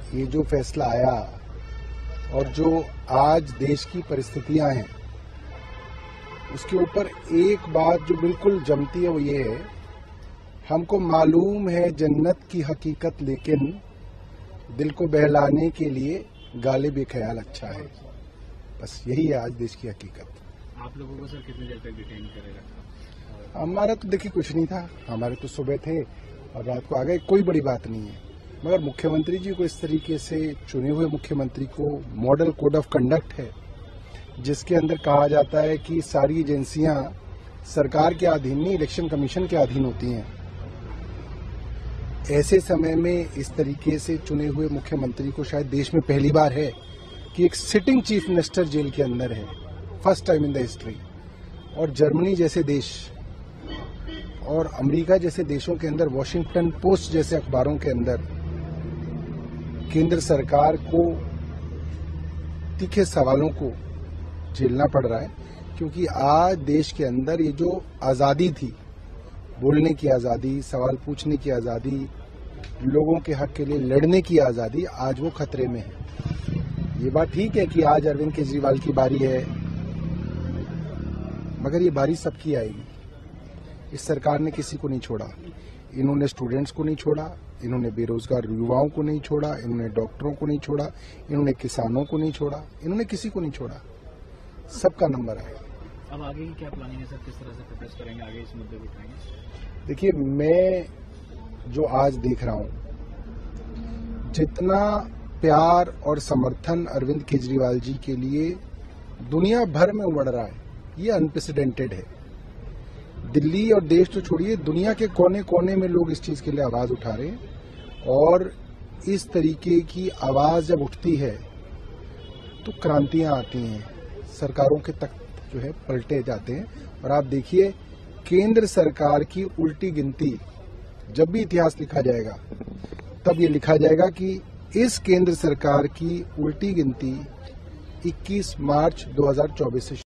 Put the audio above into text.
ये जो फैसला आया और जो आज देश की परिस्थितियां हैं, उसके ऊपर एक बात जो बिल्कुल जमती है वो ये है, हमको मालूम है जन्नत की हकीकत, लेकिन दिल को बहलाने के लिए गालिब ख्याल अच्छा है। बस यही है आज देश की हकीकत। आप लोगों को सर कितनी देर तक डिटेन करेगा? हमारा तो देखिए कुछ नहीं था, हमारे तो सुबह थे और रात को आ गए, कोई बड़ी बात नहीं है। मगर मुख्यमंत्री जी को इस तरीके से चुने हुए मुख्यमंत्री को मॉडल कोड ऑफ कंडक्ट है, जिसके अंदर कहा जाता है कि सारी एजेंसियां सरकार के अधीन नहीं, इलेक्शन कमीशन के अधीन होती हैं। ऐसे समय में इस तरीके से चुने हुए मुख्यमंत्री को शायद देश में पहली बार है कि एक सिटिंग चीफ मिनिस्टर जेल के अंदर है, first time in the history. और जर्मनी जैसे देश और अमेरिका जैसे देशों के अंदर, वॉशिंगटन पोस्ट जैसे अखबारों के अंदर केंद्र सरकार को तीखे सवालों को झेलना पड़ रहा है, क्योंकि आज देश के अंदर ये जो आजादी थी, बोलने की आजादी, सवाल पूछने की आजादी, लोगों के हक के लिए लड़ने की आजादी, आज वो खतरे में है। ये बात ठीक है कि आज अरविंद केजरीवाल की बारी है, मगर ये बारी सबकी आएगी। इस सरकार ने किसी को नहीं छोड़ा। इन्होंने स्टूडेंट्स को नहीं छोड़ा, इन्होंने बेरोजगार युवाओं को नहीं छोड़ा, इन्होंने डॉक्टरों को नहीं छोड़ा, इन्होंने किसानों को नहीं छोड़ा, इन्होंने किसी को नहीं छोड़ा। सबका नंबर आएगा। अब आगे की क्या प्लानिंग है सर? किस तरह से प्रोटेस्ट करेंगे, आगे इस मुद्दे को उठाएंगे? देखिए, मैं जो आज देख रहा हूं, जितना प्यार और समर्थन अरविंद केजरीवाल जी के लिए दुनिया भर में उमड़ रहा है, ये अनप्रेसिडेंटेड है। दिल्ली और देश तो छोड़िए, दुनिया के कोने कोने में लोग इस चीज के लिए आवाज उठा रहे हैं। और इस तरीके की आवाज जब उठती है तो क्रांतियां आती हैं, सरकारों के तख्त जो है पलटे जाते हैं। और आप देखिए, केंद्र सरकार की उल्टी गिनती, जब भी इतिहास लिखा जाएगा तब ये लिखा जाएगा कि इस केंद्र सरकार की उल्टी गिनती 21 मार्च 2024 से